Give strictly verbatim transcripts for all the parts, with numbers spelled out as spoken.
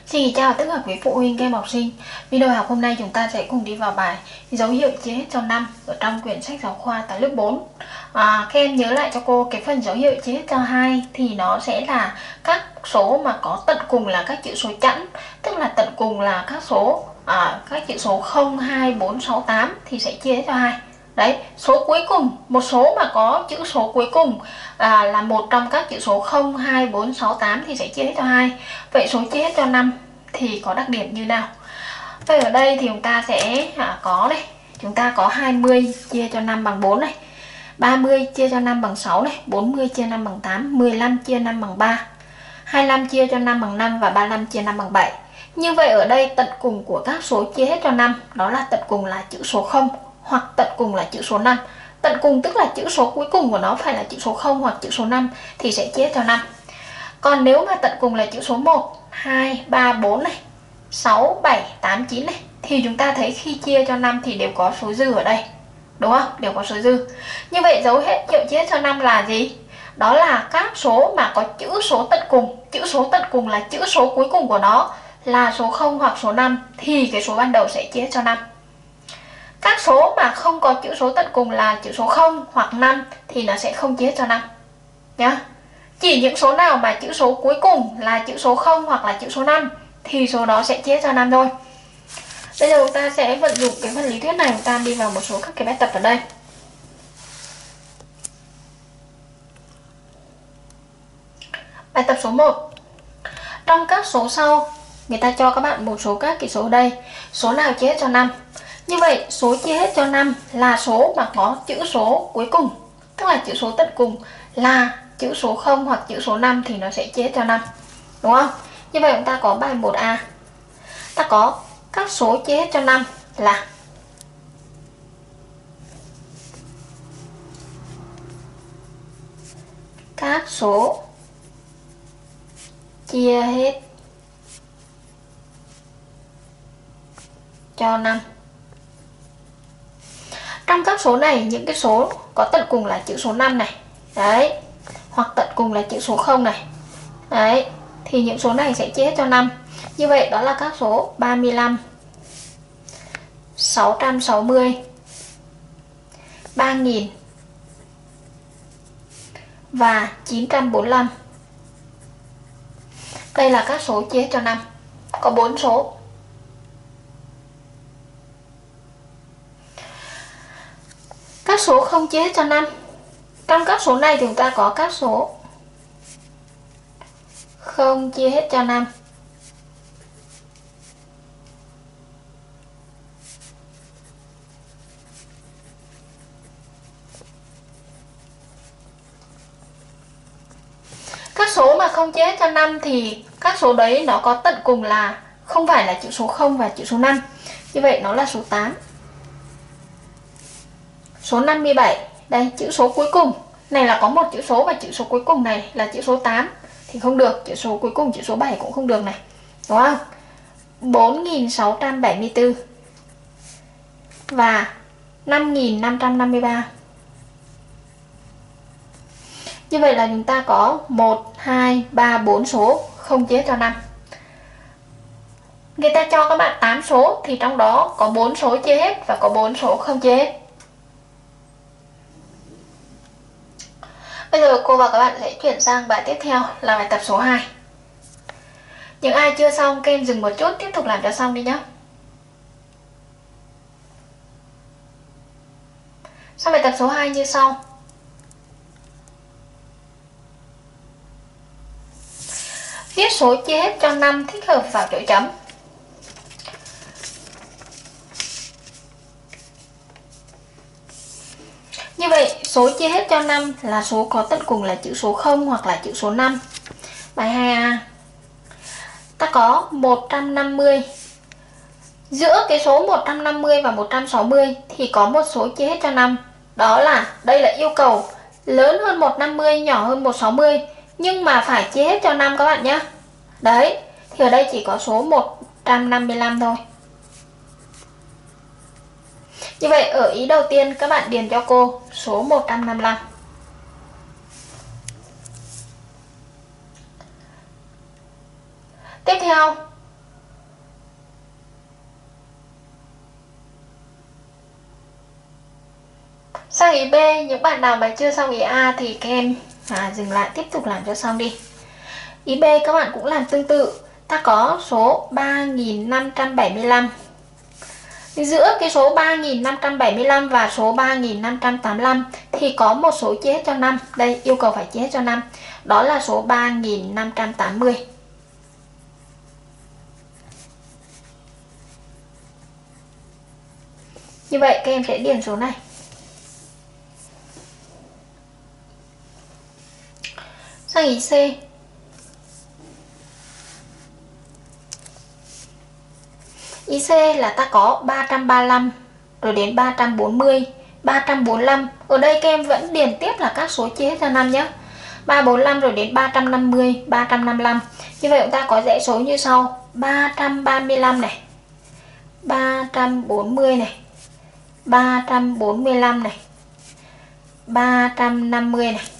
Xin chào tất cả quý phụ huynh các em học sinh. Video học hôm nay chúng ta sẽ cùng đi vào bài dấu hiệu chia hết cho năm ở trong quyển sách giáo khoa tại lớp bốn. À, các em nhớ lại cho cô cái phần dấu hiệu chia hết cho hai thì nó sẽ là các số mà có tận cùng là các chữ số chẵn, tức là tận cùng là các số à, các chữ số không, hai, bốn, sáu, tám thì sẽ chia hết cho hai. Đấy, số cuối cùng, một số mà có chữ số cuối cùng à, là một trong các chữ số không, hai, bốn, sáu, tám thì sẽ chia hết cho hai. Vậy số chia hết cho năm thì có đặc điểm như nào? Vậy ở đây thì chúng ta sẽ à, có đây, chúng ta có hai mươi chia cho năm bằng bốn này, ba mươi chia cho năm bằng sáu này, bốn mươi chia năm bằng tám, mười lăm chia năm bằng ba, hai mươi lăm chia cho năm bằng năm và ba mươi lăm chia năm bằng bảy. Như vậy ở đây tận cùng của các số chia hết cho năm đó là tận cùng là chữ số không hoặc tận cùng là chữ số năm. Tận cùng tức là chữ số cuối cùng của nó phải là chữ số không hoặc chữ số năm thì sẽ chia hết cho năm. Còn nếu mà tận cùng là chữ số một, hai, ba, bốn này, sáu, bảy, tám, chín này thì chúng ta thấy khi chia cho năm thì đều có số dư ở đây. Đúng không? Đều có số dư. Như vậy dấu hết hiệu chia hết cho năm là gì? Đó là các số mà có chữ số tận cùng. Chữ số tận cùng là chữ số cuối cùng của nó là số không hoặc số năm thì cái số ban đầu sẽ chia hết cho năm. Các số mà không có chữ số tận cùng là chữ số không hoặc năm thì nó sẽ không chia hết cho năm nhá. Chỉ những số nào mà chữ số cuối cùng là chữ số không hoặc là chữ số năm thì số đó sẽ chia hết cho năm thôi. Bây giờ chúng ta sẽ vận dụng cái phần lý thuyết này, chúng ta đi vào một số các cái bài tập ở đây. Bài tập số một. Trong các số sau, người ta cho các bạn một số các cái số ở đây. Số nào chia hết cho năm? Như vậy số chia hết cho năm là số mà có chữ số cuối cùng, tức là chữ số tận cùng là chữ số không hoặc chữ số năm thì nó sẽ chia hết cho năm. Đúng không? Như vậy chúng ta có bài một A. Ta có các số chia hết cho năm là các số chia hết cho năm. Trong các số này, những cái số có tận cùng là chữ số năm này, đấy, hoặc tận cùng là chữ số không này, đấy, thì những số này sẽ chia hết cho năm. Như vậy đó là các số ba mươi lăm, sáu trăm sáu mươi, ba nghìn và chín trăm bốn mươi lăm. Đây là các số chia hết cho năm. Có bốn số. Các số không chia hết cho năm. Trong các số này thì chúng ta có các số không chia hết cho năm. Các số mà không chia hết cho năm thì các số đấy nó có tận cùng là không phải là chữ số không và chữ số năm. Như vậy nó là số tám. Số năm mươi bảy, đây chữ số cuối cùng này là có một chữ số và chữ số cuối cùng này là chữ số tám thì không được, chữ số cuối cùng chữ số bảy cũng không được này. Đúng không? bốn nghìn sáu trăm bảy mươi tư và năm nghìn năm trăm năm mươi ba. Như vậy là chúng ta có một, hai, ba, bốn số không chia hết cho năm. Người ta cho các bạn tám số thì trong đó có bốn số chia hết và có bốn số không chia hết. Bây giờ cô và các bạn sẽ chuyển sang bài tiếp theo là bài tập số hai. Những ai chưa xong các em dừng một chút, tiếp tục làm cho xong đi nhé. Xong bài tập số hai như sau. Viết số chia hết cho năm thích hợp vào chỗ chấm. Như vậy số chia hết cho năm là số có tận cùng là chữ số không hoặc là chữ số năm. Bài hai A. Ta có một trăm năm mươi. Giữa cái số một trăm năm mươi và một trăm sáu mươi thì có một số chia hết cho năm. Đó là, đây là yêu cầu lớn hơn một trăm năm mươi, nhỏ hơn một trăm sáu mươi, nhưng mà phải chia hết cho năm các bạn nhé. Đấy, thì ở đây chỉ có số một trăm năm mươi lăm thôi. Như vậy ở ý đầu tiên các bạn điền cho cô số một trăm năm mươi lăm. Tiếp theo Sang ý B, những bạn nào mà chưa xong ý A thì các em à, dừng lại tiếp tục làm cho xong đi. Ý B các bạn cũng làm tương tự. Ta có số ba nghìn năm trăm bảy mươi lăm. Giữa cái số ba nghìn năm trăm bảy mươi lăm và số ba nghìn năm trăm tám mươi lăm thì có một số chia hết cho năm. Đây, yêu cầu phải chia hết cho năm. Đó là số ba nghìn năm trăm tám mươi. Như vậy các em sẽ điền số này. Sang ý C. Ý C là ta có ba trăm ba mươi lăm rồi đến ba trăm bốn mươi, ba trăm bốn mươi lăm. Ở đây các em vẫn điền tiếp là các số chia hết cho năm nhé. ba trăm bốn mươi lăm rồi đến ba trăm năm mươi, ba trăm năm mươi lăm. Như vậy chúng ta có dãy số như sau: ba trăm ba mươi lăm này, ba trăm bốn mươi này, ba trăm bốn mươi lăm này, ba trăm năm mươi này,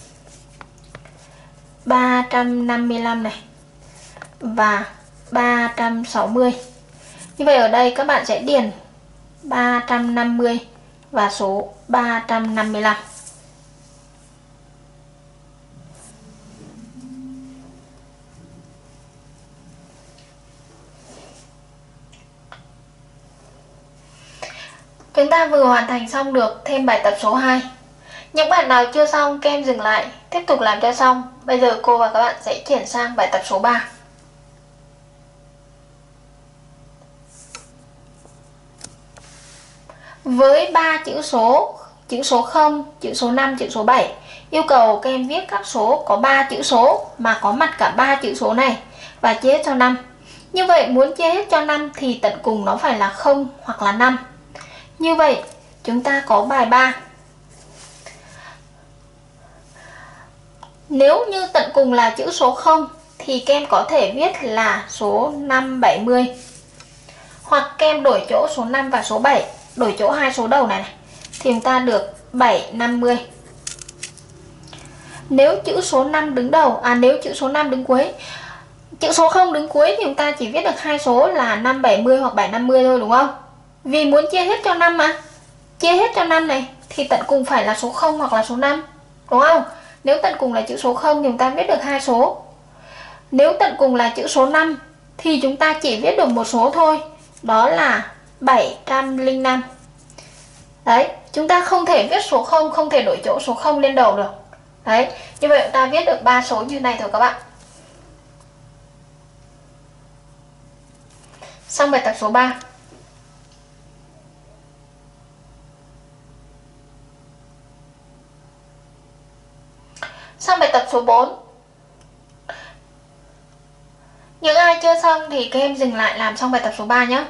ba trăm năm mươi lăm này và ba trăm sáu mươi. Như vậy ở đây các bạn sẽ điền ba trăm năm mươi và số ba trăm năm mươi lăm. Chúng ta vừa hoàn thành xong được thêm bài tập số hai. Những bạn nào chưa xong, các em dừng lại, tiếp tục làm cho xong. Bây giờ cô và các bạn sẽ chuyển sang bài tập số ba. Với ba chữ số, chữ số không, chữ số năm, chữ số bảy, yêu cầu các em viết các số có ba chữ số mà có mặt cả ba chữ số này và chia hết cho năm. Như vậy muốn chia hết cho năm thì tận cùng nó phải là không hoặc là năm. Như vậy chúng ta có bài ba. Nếu như tận cùng là chữ số không thì các em có thể viết là số năm bảy mươi. Hoặc các em đổi chỗ số năm và số bảy, đổi chỗ hai số đầu này, này thì chúng ta được bảy năm mươi. Nếu chữ số năm đứng đầu, à nếu chữ số năm đứng cuối, chữ số không đứng cuối thì chúng ta chỉ viết được hai số là năm bảy mươi hoặc bảy năm mươi thôi, đúng không? Vì muốn chia hết cho năm mà. Chia hết cho năm này thì tận cùng phải là số không hoặc là số năm, đúng không? Nếu tận cùng là chữ số không thì chúng ta viết được hai số. Nếu tận cùng là chữ số năm thì chúng ta chỉ viết được một số thôi, đó là bảy trăm lẻ năm. Đấy, chúng ta không thể viết số không, không thể đổi chỗ số không lên đầu được. Đấy, như vậy chúng ta viết được ba số như này thôi các bạn. Xong bài tập số ba. Sang bài tập số bốn. Những ai chưa xong thì các em dừng lại làm xong bài tập số ba nhé.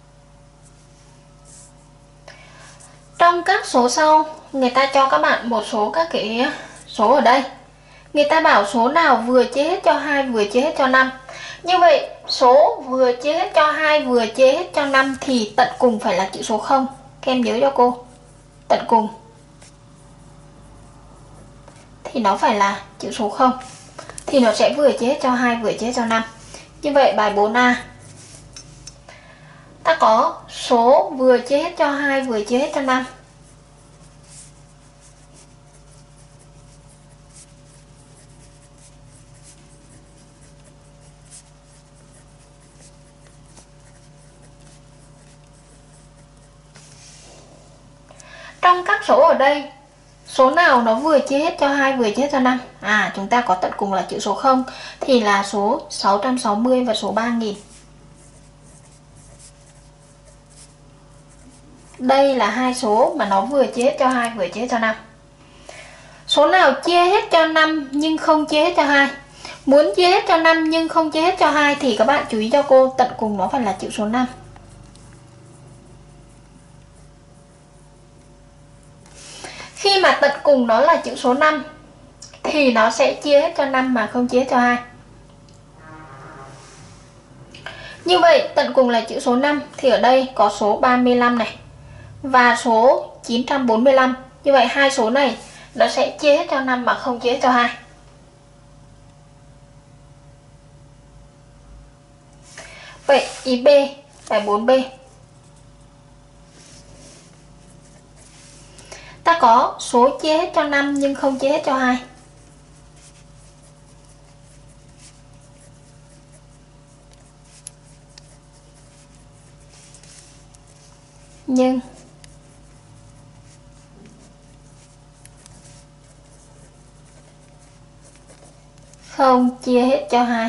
Trong các số sau, người ta cho các bạn một số các cái số ở đây. Người ta bảo số nào vừa chia hết cho hai vừa chia hết cho năm. Như vậy, số vừa chia hết cho hai vừa chia hết cho năm thì tận cùng phải là chữ số không. Các em nhớ cho cô. Tận cùng thì nó phải là chữ số không. Thì nó sẽ vừa chia hết cho hai vừa chia hết cho năm. Như vậy bài bốn A, ta có số vừa chia hết cho hai vừa chia hết cho năm. Trong các số ở đây, số nào nó vừa chia hết cho hai vừa chia hết cho năm? À, chúng ta có tận cùng là chữ số không thì là số sáu trăm sáu mươi và số ba nghìn. Đây là hai số mà nó vừa chia hết cho hai vừa chia hết cho năm. Số nào chia hết cho năm nhưng không chia hết cho hai? Muốn chia hết cho năm nhưng không chia hết cho hai thì các bạn chú ý cho cô, tận cùng nó phải là chữ số năm. Khi mà tận cùng nó là chữ số năm thì nó sẽ chia hết cho năm mà không chia hết cho hai. Như vậy tận cùng là chữ số năm thì ở đây có số ba mươi lăm này và số chín trăm bốn mươi lăm. Như vậy hai số này nó sẽ chia hết cho năm mà không chia hết cho hai. Vậy ý B, bài bốn B. ta có số chia hết cho năm nhưng không chia hết cho hai. Nhưng không chia hết cho hai.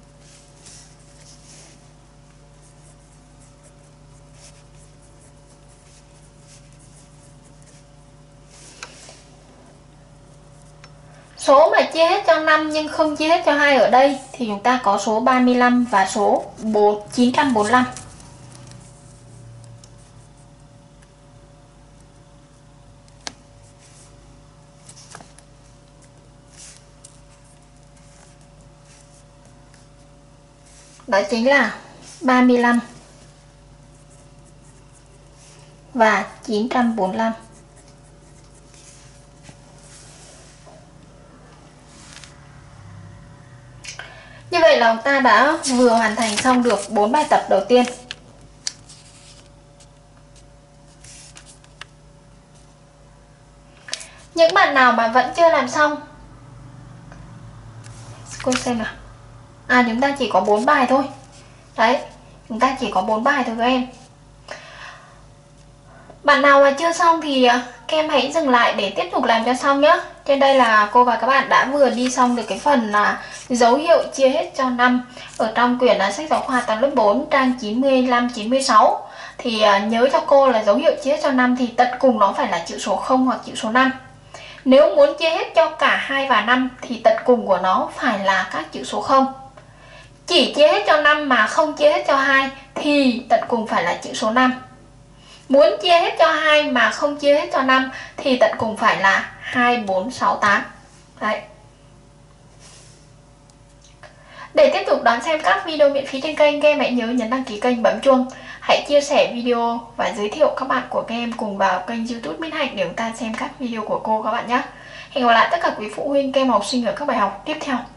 Số mà chia hết cho năm nhưng không chia hết cho hai ở đây thì chúng ta có số ba mươi lăm và số chín trăm bốn mươi lăm. Đó chính là ba mươi lăm và chín trăm bốn mươi lăm. Như vậy là chúng ta đã vừa hoàn thành xong được bốn bài tập đầu tiên. Những bạn nào mà vẫn chưa làm xong, cô xem nào. À, chúng ta chỉ có bốn bài thôi. Đấy, chúng ta chỉ có bốn bài thôi các em. Bạn nào mà chưa xong thì các em hãy dừng lại để tiếp tục làm cho xong nhé. Trên đây là cô và các bạn đã vừa đi xong được cái phần là dấu hiệu chia hết cho năm ở trong quyển là sách giáo khoa toán lớp bốn trang chín mươi lăm chín mươi sáu. Thì nhớ cho cô là dấu hiệu chia hết cho năm thì tận cùng nó phải là chữ số không hoặc chữ số năm. Nếu muốn chia hết cho cả hai và năm thì tận cùng của nó phải là các chữ số không. Chỉ chia hết cho năm mà không chia hết cho hai thì tận cùng phải là chữ số năm. Muốn chia hết cho hai mà không chia hết cho năm thì tận cùng phải là hai, bốn, sáu, tám. Đấy. Để tiếp tục đón xem các video miễn phí trên kênh, các em hãy nhớ nhấn đăng ký kênh, bấm chuông. Hãy chia sẻ video và giới thiệu các bạn của các em cùng vào kênh YouTube Mỹ Hạnh để chúng ta xem các video của cô các bạn nhé. Hẹn gặp lại tất cả quý phụ huynh, các em học sinh ở các bài học tiếp theo.